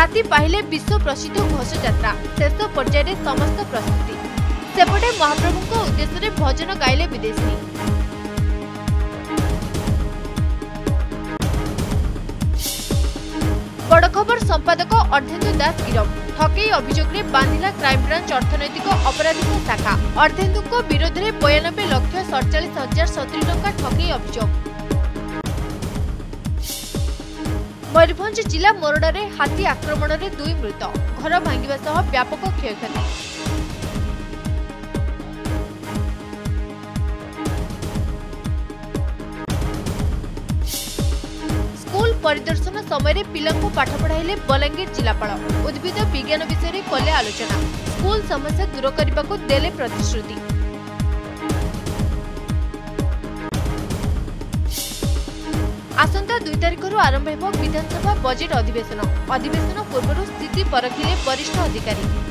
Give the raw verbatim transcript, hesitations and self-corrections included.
राति पाहिले विश्व प्रसिद्ध घोष यात्रा शेष पर्यायर समस्त प्रस्तुति सेपटे महाप्रभु उद्देश्य भजन गाइले विदेशी। बड़ खबर संपादक अर्धेन्दु दास गिरफ ठकई अभियोग में बांधिला क्राइमब्रांच अर्थनैतिक अपराधिक शाखा। अर्धेन्दु विरोध में बयानबे लक्ष सड़चाश हजार सतुरी टंका ठकई अभियोग। मयूरभंज जिला मोरडारे हाथी आक्रमण में दुई मृत घर भांगिबा सह व्यापक क्षयक्षति। स्कूल परिदर्शन समय पिलांको पाठ पढ़ाइले बलांगीर जिलापाल। उद्भिद विज्ञान विषय कले आलोचना। स्कूल समस्या दूर करने को देले प्रतिश्रुति। आसंता दुई तारिख आरंभ हो विधानसभा बजेट अधिवेशन। अधिवेशन पूर्व स्थिति परखिले वरिष्ठ अधिकारी।